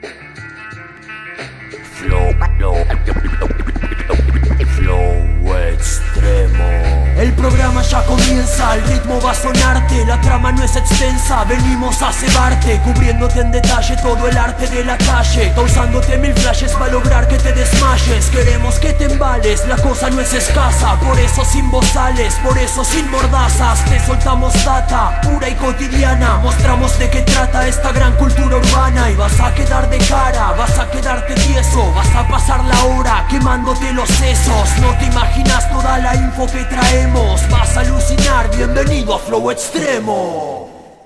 Flow extremo. El programa ya comienza, el ritmo va a sonarte. La trama no es extensa, venimos a cebarte, cubriéndote en detalle todo el arte de la calle, causándote mil flashes para lograr que te desmayes. Queremos que te embales, la cosa no es escasa, por eso sin bozales, por eso sin mordazas. Te soltamos data, pura y cotidiana, mostramos de qué trata esta gran cultura urbana. Y vas a quedar de cara, vas a quedarte tieso, vas a pasar la hora quemándote los sesos. No te imaginas toda la info que traemos, vas a alucinar, bienvenido a Flow Extremo.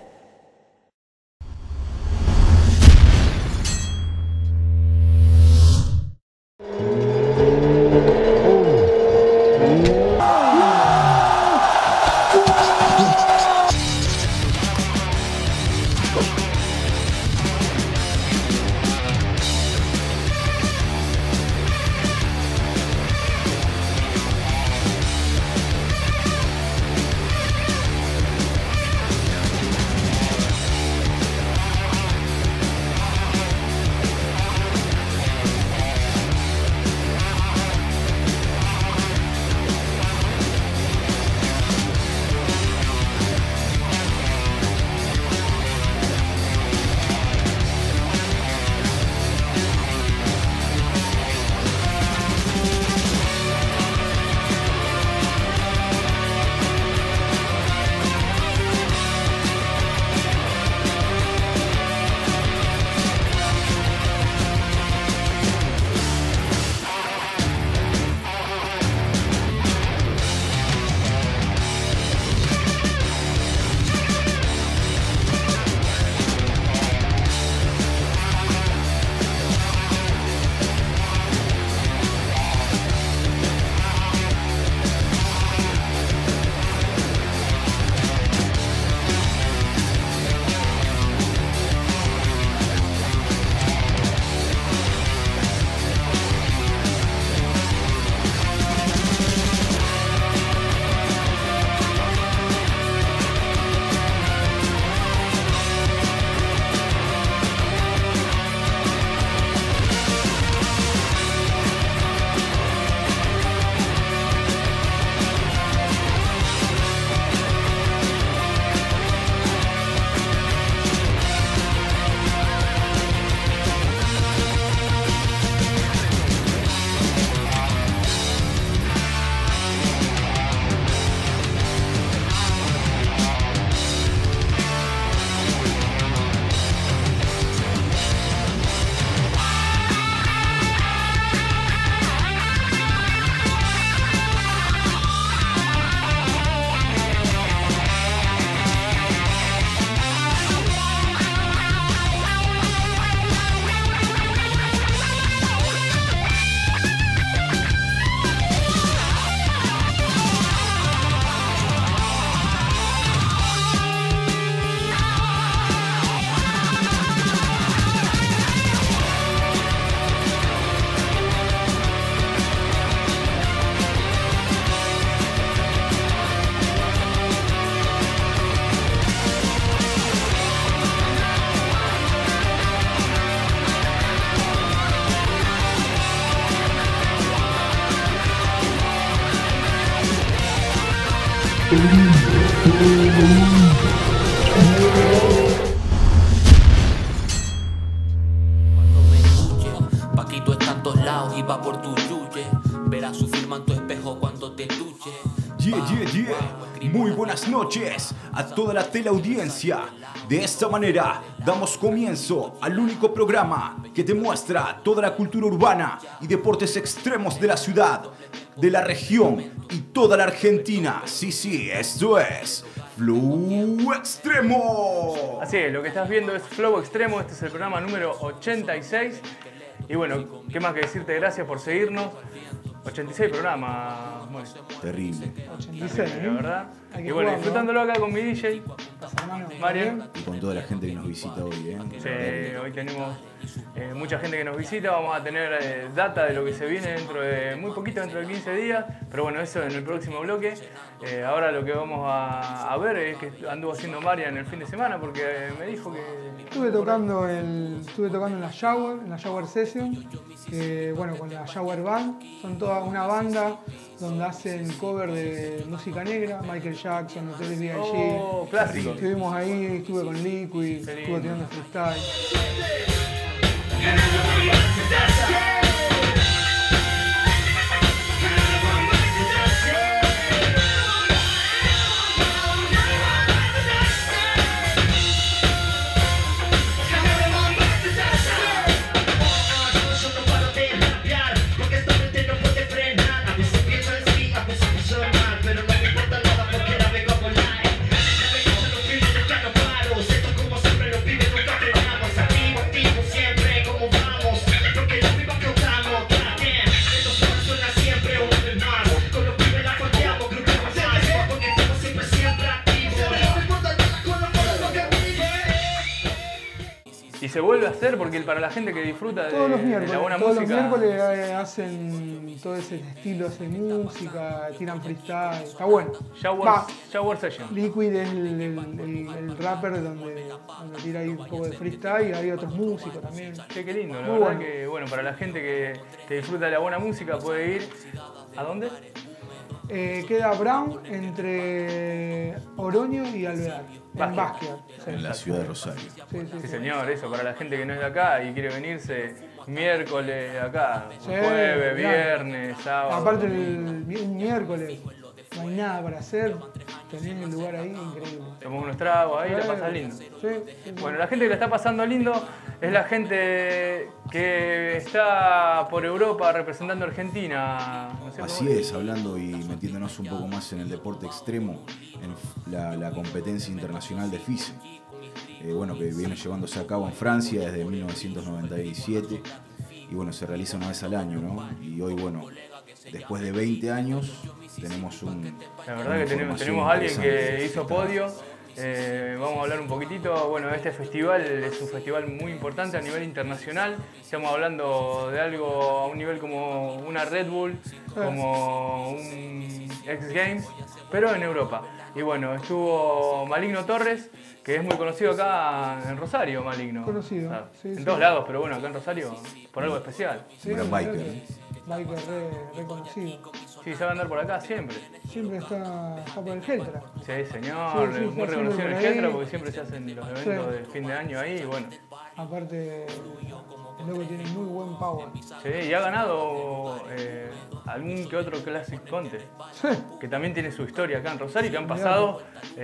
Cuando me escuche, Paquito está en todos lados y va por tu yuye. Verás su firma en tu espejo cuando te duche. Muy buenas noches a toda la teleaudiencia. De esta manera damos comienzo al único programa que te muestra toda la cultura urbana y deportes extremos de la ciudad, de la región y toda la Argentina. Sí, esto es Flow Extremo. Así es, lo que estás viendo es Flow Extremo, este es el programa número 86. Y bueno, qué más que decirte, gracias por seguirnos. 86 programas, bueno, Terrible. 86, la verdad. Hay que Y bueno, jugarlo, disfrutándolo acá con mi DJ, hermano. Marian. Y con toda la gente que nos visita hoy, Sí, hoy tenemos mucha gente que nos visita, vamos a tener data de lo que se viene dentro de muy poquito, dentro de 15 días, pero bueno, eso en el próximo bloque. Ahora lo que vamos a ver es que anduvo haciendo Marian el fin de semana porque me dijo que... Estuve tocando en la Shower Session, bueno, con la Shower Band. Son toda una banda donde hacen cover de música negra, Michael Jackson, Notorious B.I.G. Oh, clásico. Estuvimos ahí, estuve con Liquid, estuve tirando freestyle. Y se vuelve a hacer porque para la gente que disfruta de la buena todos música... los miércoles hacen todo ese estilo de música, tiran freestyle, está bueno. Shower Session. Liquid es el rapper donde tira ahí un poco de freestyle y hay otros músicos también. Qué lindo, la Muy verdad bueno. que bueno, para la gente que disfruta de la buena música puede ir... ¿A dónde? Queda Brown entre Oroño y Alvear, en Basquiat. Sí. En la ciudad de Rosario. Sí, señor, eso, para la gente que no es de acá y quiere venirse miércoles acá, Sí, jueves, claro. viernes, sábado. Aparte un miércoles no hay nada para hacer, tenés el lugar ahí increíble. Tomamos unos tragos ahí, la pasas lindo. Sí. Bueno, la gente que la está pasando lindo es la gente que está por Europa representando a Argentina. No sé Así cómo- es, hablando y metiéndonos un poco más en el deporte extremo, en la competencia internacional de FISE. Bueno, que viene llevándose a cabo en Francia desde 1997 y bueno, se realiza una vez al año, ¿no? Y hoy, bueno, después de 20 años tenemos La verdad que tenemos a alguien que hizo podio. Vamos a hablar un poquitito. Bueno, este festival es un festival muy importante a nivel internacional. Estamos hablando de algo a un nivel como una Red Bull, como un X Games, pero en Europa. Y bueno, estuvo Maligno Torres, que es muy conocido acá en Rosario, Maligno. Conocido, O sea, sí, en sí. todos lados, pero bueno, acá en Rosario por algo especial. Sí, Un gran biker, biker reconocido. Sí, se va a andar por acá siempre. Siempre está por el Geltra. Sí, señor, Sí, muy está reconocido en siempre el por ahí. Geltra porque siempre se hacen los eventos Sí. de fin de año ahí y bueno. Aparte, el loco tiene muy buen power. Sí, y ha ganado algún que otro Classic Contest, Sí. que también tiene su historia acá en Rosario, que han pasado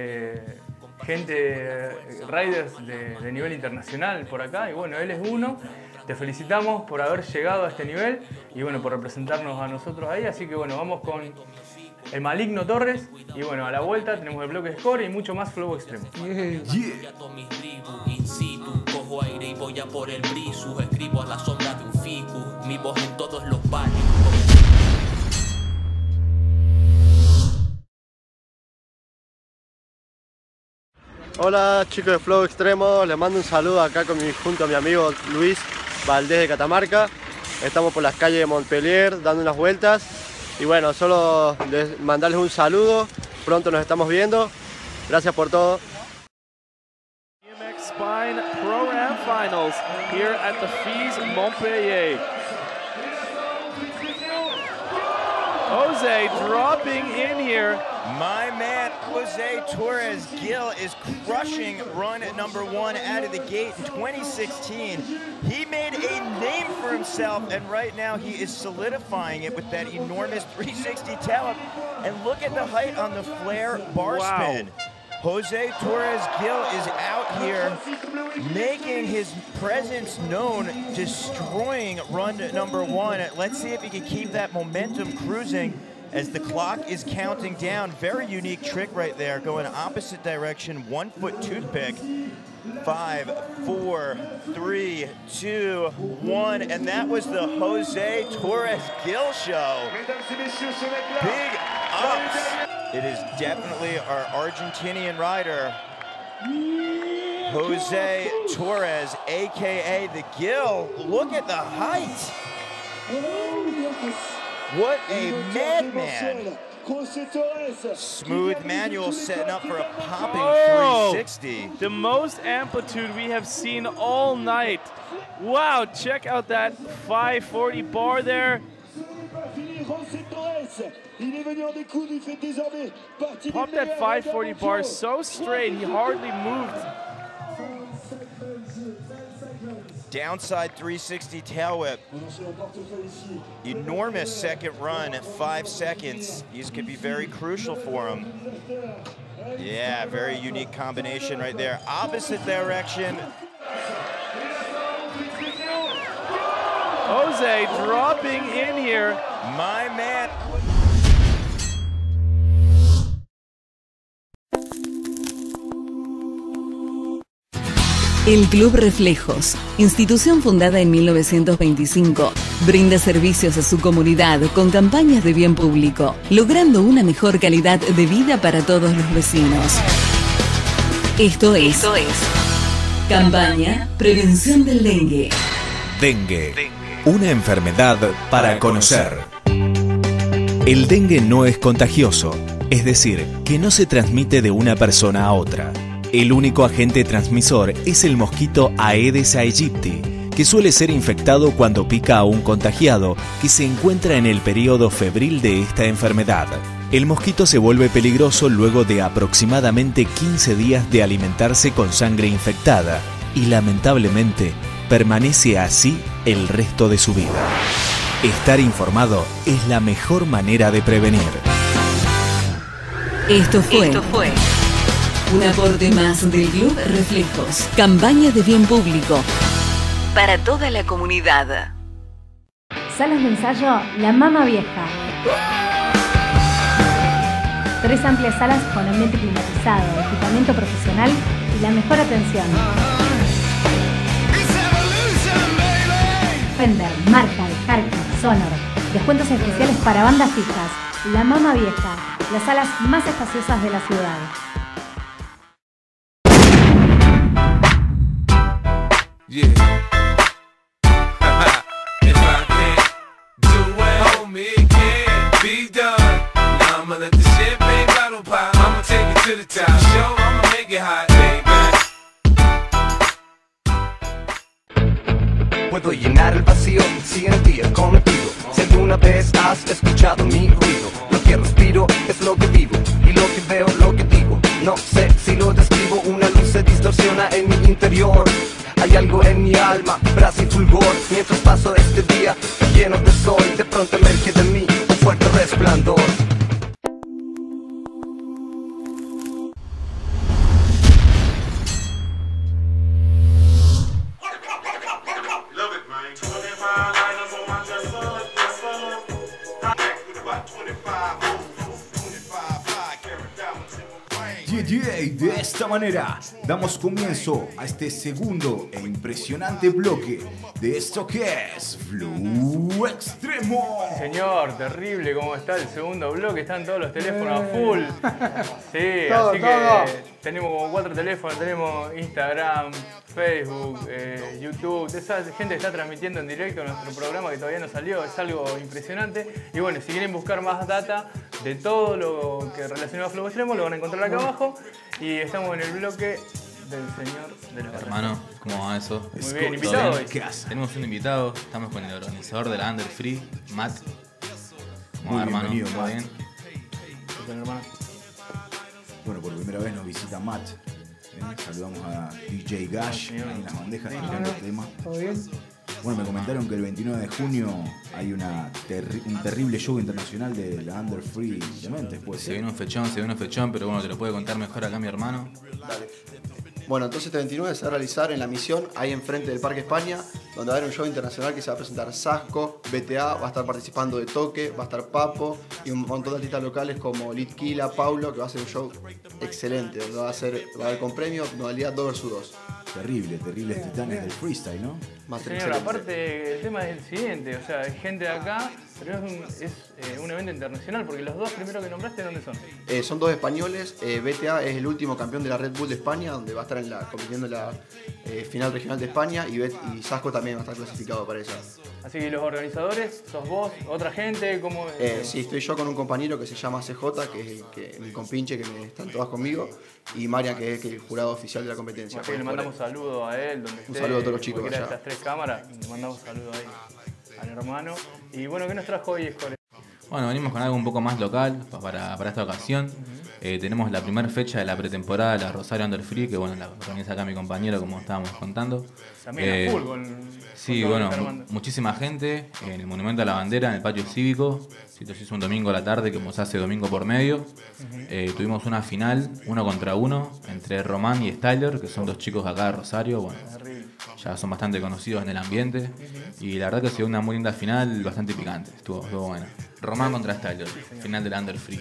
gente, riders de nivel internacional por acá, y bueno, él es uno. Te felicitamos por haber llegado a este nivel y bueno, por representarnos a nosotros ahí, así que bueno, vamos con el Maligno Torres y bueno, a la vuelta tenemos el bloque Score y mucho más Flow Extremo. Yeah. A todos mis tribus, in situ, cojo aire y voy a por el brisu, escribo a la sombra de un ficus, mi voz en todos los barrios. Hola chicos de Flow Extremo, les mando un saludo acá junto a mi amigo Luis Valdés de Catamarca. Estamos por las calles de Montpellier dando unas vueltas y bueno, solo mandarles un saludo, pronto nos estamos viendo, gracias por todo. BMX Spine Pro Am Finals here at the FISE Montpellier. Jose dropping in here. My man, Jose Torres Gil is crushing run number 1 out of the gate in 2016. He made a name for himself, and right now he is solidifying it with that enormous 360 tail-up. And look at the height on the flare bar spin. Jose Torres Gil is out here making his presence known, destroying run number 1. Let's see if he can keep that momentum cruising as the clock is counting down. Very unique trick right there, going opposite direction, 1 foot toothpick. 5, 4, 3, 2, 1, and that was the Jose Torres Gil show. Big ups. It is definitely our Argentinian rider, Jose Torres, aka the Gil. Look at the height. What a madman. Smooth manual setting up for a popping 360. The most amplitude we have seen all night. Wow, check out that 540 bar there. Popped that 540 bar so straight, he hardly moved. Downside 360 tail whip. Enormous second run at 5 seconds. These could be very crucial for him. Yeah, very unique combination right there. Opposite direction. Jose dropping in here. My man. El Club Reflejos, institución fundada en 1925, brinda servicios a su comunidad con campañas de bien público, logrando una mejor calidad de vida para todos los vecinos. Esto es Campaña Prevención del Dengue. Dengue, una enfermedad para conocer. El dengue no es contagioso, es decir, que no se transmite de una persona a otra. El único agente transmisor es el mosquito Aedes aegypti, que suele ser infectado cuando pica a un contagiado que se encuentra en el periodo febril de esta enfermedad. El mosquito se vuelve peligroso luego de aproximadamente 15 días de alimentarse con sangre infectada y lamentablemente permanece así el resto de su vida. Estar informado es la mejor manera de prevenir. Esto fue un aporte más del Club Reflejos. Campaña de bien público para toda la comunidad. Salas de ensayo La Mama Vieja. 3 amplias salas con ambiente climatizado, equipamiento profesional y la mejor atención. Fender, Marshall, Harkin, Sonor. Descuentos especiales para bandas fijas. La Mama Vieja. Las salas más espaciosas de la ciudad. Yeah. If I can't do it, homie, it can't be done. Now I'ma let the champagne bottle pop. I'ma take it to the top. Show, I'ma make it hot, baby. Puedo llenar el vacío si en ti es cometido. Si alguna vez has escuchado mi ruido, lo que respiro es lo que vivo y lo que veo, lo que digo. No sé si lo describo, una luz se distorsiona en mi interior. Hay algo en mi alma, brasa y fulgor. Mientras paso este día lleno de sol, de pronto emerge de mí un fuerte resplandor. Y de esta manera damos comienzo a este segundo e impresionante bloque de esto que es Flow Extremo. Señor, terrible cómo está el segundo bloque, están todos los teléfonos a full. Sí, Todo, así que todo. tenemos como 4 teléfonos, tenemos Instagram, Facebook, YouTube. Esa gente está transmitiendo en directo nuestro programa que todavía no salió, es algo impresionante. Y bueno, si quieren buscar más data de todo lo que relacionado a Flow Extremo, lo van a encontrar acá abajo. Y estamos en el bloque del señor de la Hermano, ¿cómo va eso? Muy bien, invitado hoy. ¿Qué hace? Tenemos un invitado, estamos con el organizador de la Under Free, Matt. ¿Cómo va, hermano? bienvenido, ¿Todo Matt. bien? Bueno, hermano. Bueno, por primera vez nos visita Matt. Saludamos a DJ Gash ahí en las bandejas tirando el tema. ¿Todo bien? Bueno, me comentaron que el 29 de junio hay un terrible show internacional de la Under Free Dementes, pues. Se viene un fechón, pero bueno, te lo puede contar mejor acá mi hermano. Dale. Bueno, entonces este 29 se va a realizar en la Misión, ahí enfrente del Parque España, donde va a haber un show internacional que se va a presentar Sasco, BTA, va a estar participando de Toque, va a estar Papo y un montón de artistas locales como Litquila, Paulo, que va a ser un show excelente, donde va a haber con premio, modalidad 2 vs 2. Terribles titanes del freestyle, ¿no? Señor, aparte el tema es el siguiente, o sea, hay gente de acá, pero es un evento internacional, porque los dos primeros que nombraste, ¿dónde son? Son dos españoles, BTA es el último campeón de la Red Bull de España, donde va a estar compitiendo en la final regional de España, y Sasco también va a estar clasificado para esa. Así que los organizadores, ¿sos vos, otra gente? ¿Cómo sí, estoy yo con un compañero que se llama CJ, que es mi compinche, que están todas conmigo, y Marian, que es el jurado oficial de la competencia. Así que le mandamos saludos a él, donde esté. Un saludo a todos los chicos cualquiera allá. de estas 3 cámaras, le mandamos saludos ahí al hermano. Y bueno, ¿qué nos trajo hoy, Escore? Bueno, venimos con algo un poco más local para esta ocasión. Tenemos la primera fecha de la pretemporada de la Rosario Under Free, que bueno, la organiza acá mi compañero, como estábamos contando. También a full sí, bueno, muchísima gente en el Monumento a la Bandera, en el patio cívico. Se hizo un domingo a la tarde, como se hace domingo por medio. Tuvimos una final, 1 contra 1, entre Román y Styler, que son dos chicos acá de Rosario. Bueno, ya son bastante conocidos en el ambiente. Y la verdad que ha sido una muy linda final, bastante picante. Estuvo buena. Román contra Styler, final del Under Free.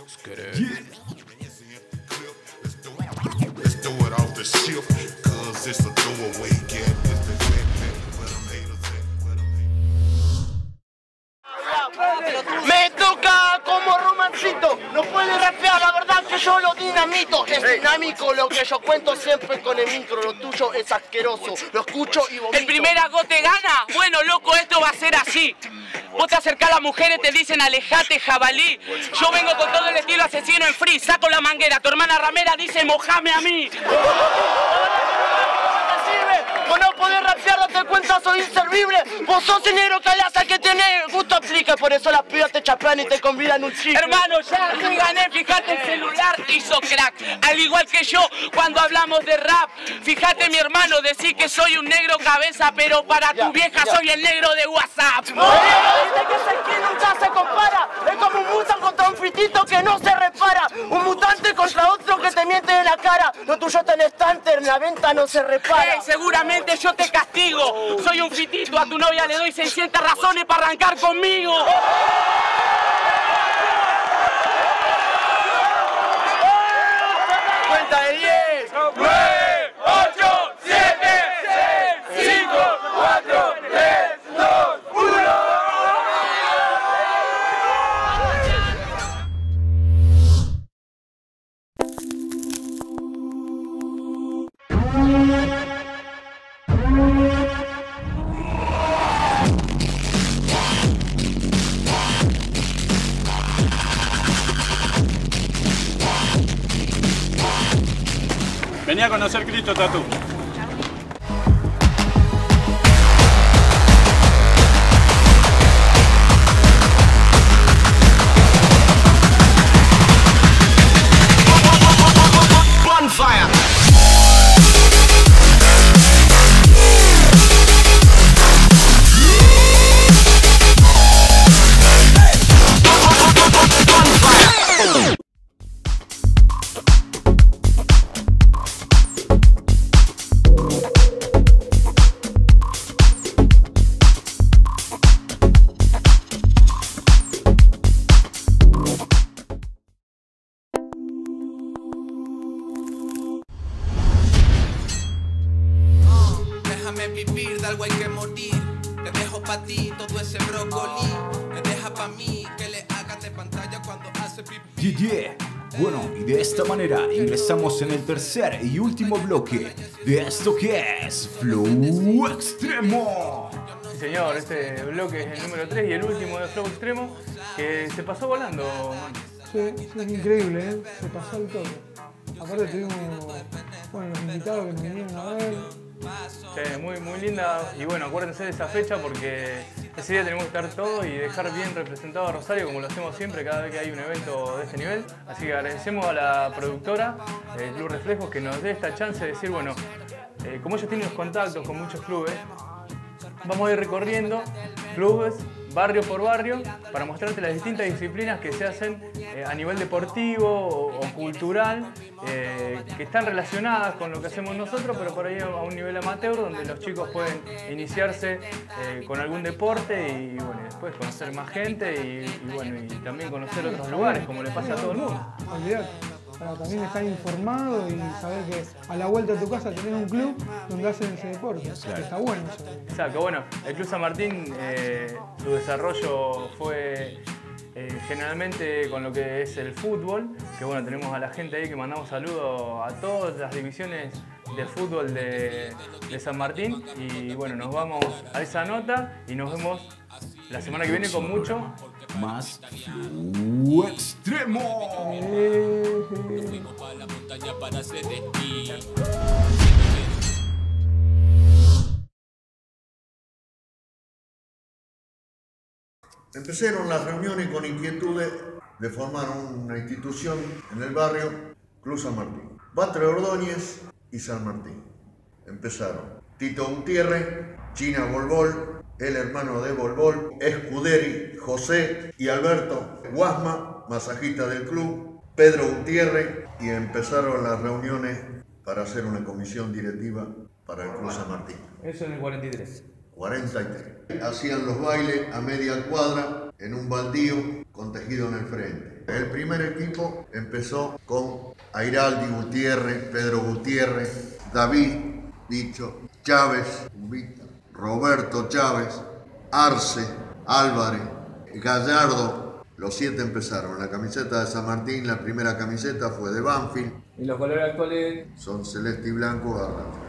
Me toca como Romancito, no puede rapear, la verdad que yo lo dinamito. Es dinámico lo que yo cuento siempre con el micro, lo tuyo es asqueroso, lo escucho y vomito. ¿El primer agote gana? Bueno, loco, esto va a ser así. Vos te acercás a las mujeres, te dicen alejate, jabalí. Yo vengo con todo el estilo asesino en free, saco la manguera, tu hermana ramera dice mojame a mí. Vos no podés rapear, date cuenta, soy inservible. Vos sos el negro calaza que tiene gusto aplica, por eso las pibas te chapean y te convidan un chico. Hermano, ya te gané, fíjate, el celular hizo crack. Al igual que yo, cuando hablamos de rap. Fíjate, mi hermano, decís que soy un negro cabeza, pero para tu vieja soy el negro de WhatsApp. Dice que ese que nunca se compara. Es como un mutante contra un fitito que no se repara. Un mutante contra otro que te miente en la cara. Lo tuyo está en estante, en la venta no se repara. Seguramente yo te castigo. Soy un fitito, a tu novia le doy 600 razones para arrancar conmigo. Cuenta de 10, 9, 8, 7, 6, 5, 4, 3, 2, 1. Venía a conocer Cristo Tatú. Bonfire. Déjame vivir, de algo hay que morir. Te dejo pa' ti todo ese brócoli. Me deja pa' mí que le hagas de pantalla cuando hace pipí. Yeah. Bueno, y de esta manera ingresamos en el tercer y último bloque de esto que es Flow Extremo. Sí, señor, este bloque es el número 3 y el último de Flow Extremo, que se pasó volando, man. Sí, es increíble, ¿eh? Se pasó el toque. Aparte tuvimos, bueno, los invitados que nos vinieron a ver. Sí, muy linda. Y bueno, acuérdense de esa fecha porque ese día tenemos que estar todos y dejar bien representado a Rosario como lo hacemos siempre cada vez que hay un evento de este nivel. Así que agradecemos a la productora del Club Reflejos que nos dé esta chance de decir, bueno, como ellos tienen los contactos con muchos clubes, vamos a ir recorriendo clubes, barrio por barrio para mostrarte las distintas disciplinas que se hacen a nivel deportivo o cultural, que están relacionadas con lo que hacemos nosotros, pero por ahí a un nivel amateur, donde los chicos pueden iniciarse con algún deporte y bueno, después conocer más gente y bueno, y también conocer otros lugares, como le pasa a todo el mundo. Olvidate. Para también estar informado y saber que a la vuelta de tu casa tenés un club donde hacen ese deporte. Claro. Que está bueno eso. Exacto, bueno, el Club San Martín, su desarrollo fue generalmente con lo que es el fútbol, que bueno, tenemos a la gente ahí que mandamos saludos a todas las divisiones de fútbol de San Martín y bueno, nos vamos a esa nota y nos vemos la semana que viene con mucho más Flow Extremo. Empezaron las reuniones con inquietudes de formar una institución en el barrio, Club San Martín. Batre Ordóñez y San Martín. Empezaron Tito Gutiérrez, China Bolbol, el hermano de Bolbol, Escuderi, José y Alberto Guasma, masajista del club, Pedro Gutiérrez, y empezaron las reuniones para hacer una comisión directiva para el Club San Martín. Eso en el 43. 43. Hacían los bailes a media cuadra en un baldío con tejido en el frente. El primer equipo empezó con Airaldi Gutiérrez, Pedro Gutiérrez, David Dicho, Chávez, Roberto Chávez, Arce, Álvarez, Gallardo. Los 7 empezaron. La camiseta de San Martín, la primera camiseta fue de Banfield. ¿Y los colores actuales? Son celeste y blanco, garra.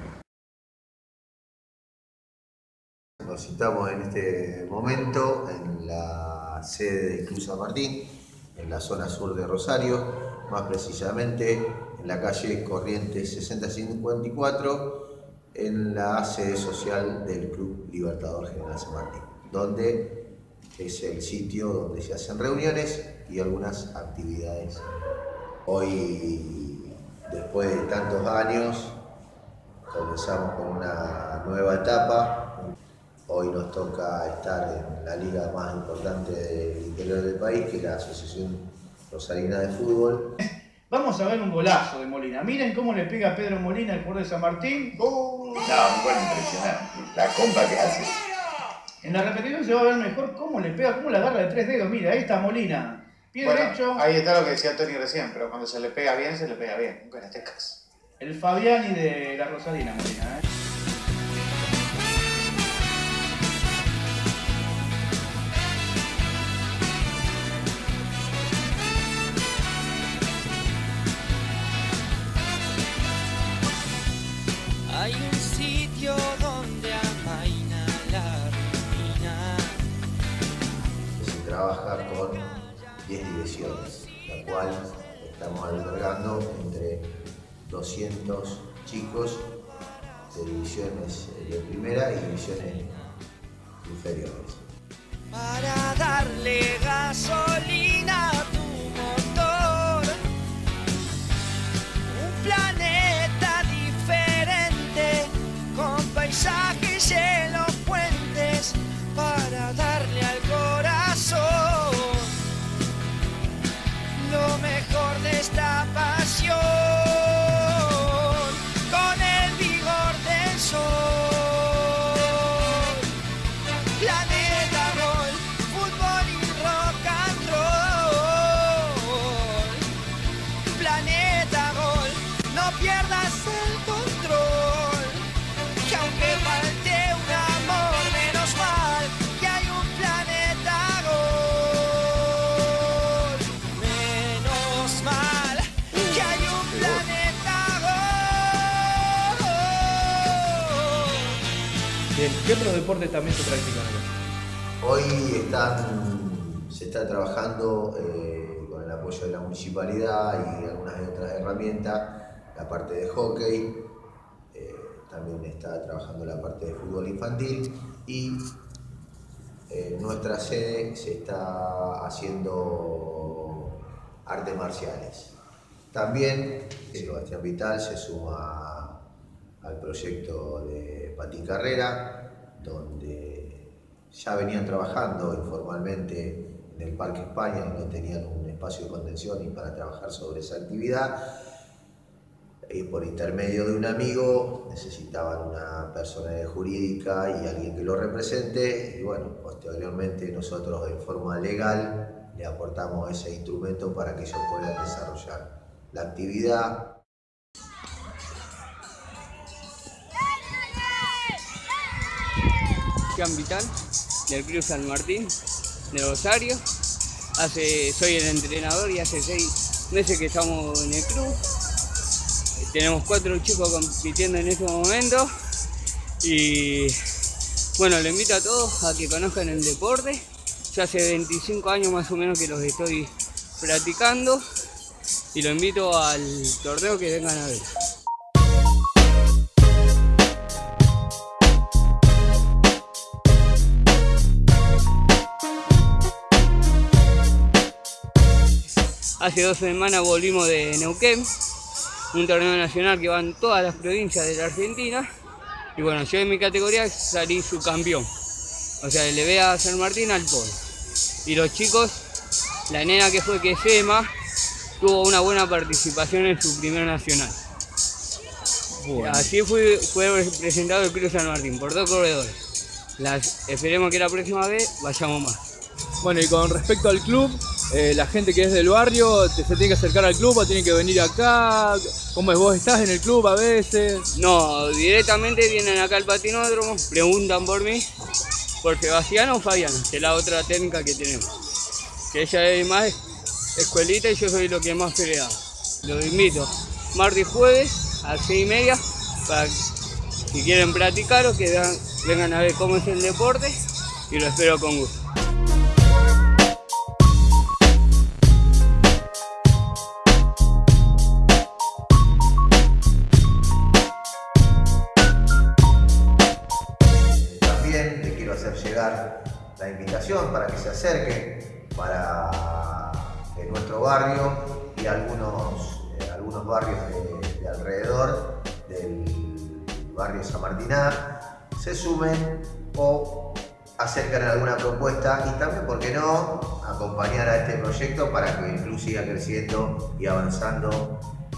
Nos citamos en este momento en la sede del Club San Martín, en la zona sur de Rosario, más precisamente en la calle Corrientes 6054, en la sede social del Club Libertador General San Martín, donde es el sitio donde se hacen reuniones y algunas actividades. Hoy, después de tantos años, comenzamos con una nueva etapa. Hoy nos toca estar en la liga más importante del interior del país, que es la Asociación Rosarina de Fútbol. Vamos a ver un golazo de Molina. Miren cómo le pega a Pedro Molina, el jugador de San Martín. ¡Oh! No, un gol impresionante. La compa que hace. En la repetición se va a ver mejor cómo le pega, cómo la agarra de 3 dedos. Mira, ahí está Molina. Pie derecho. Ahí está lo que decía Tony recién, pero cuando se le pega bien, se le pega bien. Nunca en este caso. El Fabiani de la Rosarina, Molina, Hay un sitio donde amaina la rutina. Se trabaja con 10 divisiones, la cual estamos albergando entre 200 chicos de divisiones de primera y divisiones inferiores. Para darle gasolina a tu motor, un planeta diferente con paisajes en los puentes para darle al corazón lo mejor de esta pasión con el vigor del sol. Planeta Gol, fútbol y rock and roll. Planeta Gol, no pierdas el control. Que aunque falte un amor, menos mal que hay un planeta Gol. Menos mal que hay un planeta Gol. Bien, ¿qué otros deportes también se practican acá? Hoy se está trabajando con el apoyo de la municipalidad y algunas otras herramientas, la parte de hockey, también está trabajando la parte de fútbol infantil y en nuestra sede se está haciendo artes marciales. También Sebastián Vital se suma al proyecto de Patín Carrera, donde ya venían trabajando informalmente en el Parque España y no tenían un espacio de contención y para trabajar sobre esa actividad. Y por intermedio de un amigo necesitaban una persona jurídica y alguien que lo represente, y bueno, posteriormente nosotros de forma legal le aportamos ese instrumento para que ellos puedan desarrollar la actividad. Vital del Club San Martín de Rosario. Soy el entrenador y hace 6 meses que estamos en el club. Tenemos 4 chicos compitiendo en este momento y bueno, le invito a todos a que conozcan el deporte. Yo hace 25 años más o menos que los estoy practicando y lo invito al torneo que vengan a ver. Hace 2 semanas volvimos de Neuquén, un torneo nacional que va en todas las provincias de la Argentina. Y bueno, yo en mi categoría salí subcampeón. O sea, le ve a San Martín al Polo. Y los chicos, la nena que fue Quesema, tuvo una buena participación en su primer nacional. Bueno. Así fue presentado el Club San Martín por 2 corredores. Esperemos que la próxima vez vayamos más. Bueno, y con respecto al club, la gente que es del barrio, ¿se tiene que acercar al club o tiene que venir acá? ¿Cómo es? ¿Vos estás en el club a veces? No, directamente vienen acá al patinódromo, preguntan por mí, por Sebastián o Fabián, que es la otra técnica que tenemos. Que ella es más escuelita y yo soy lo que más pelea. Los invito martes y jueves a 6:30 para que, si quieren practicar o que vengan a ver cómo es el deporte, y lo espero con gusto. La invitación para que se acerquen para nuestro barrio y algunos barrios de alrededor del barrio San Martiná se sumen o acercan alguna propuesta y también, ¿por qué no?, acompañar a este proyecto para que el club siga creciendo y avanzando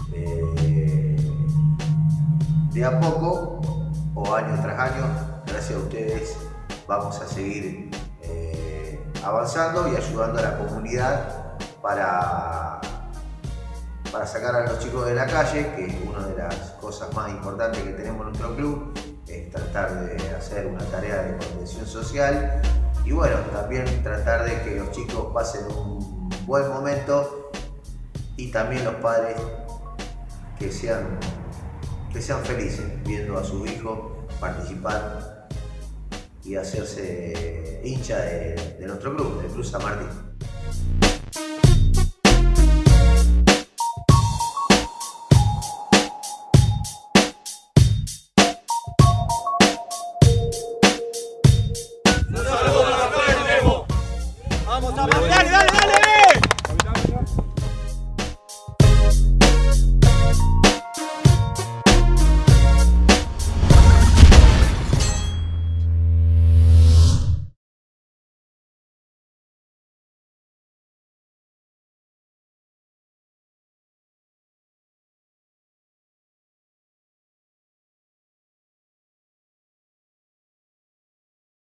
de a poco o año tras año. Gracias a ustedes vamos a seguir avanzando y ayudando a la comunidad para sacar a los chicos de la calle, que es una de las cosas más importantes que tenemos en nuestro club, es tratar de hacer una tarea de contención social y bueno, también tratar de que los chicos pasen un buen momento y también los padres que sean felices viendo a sus hijos participar y hacerse hincha de nuestro club, del Club San Martín.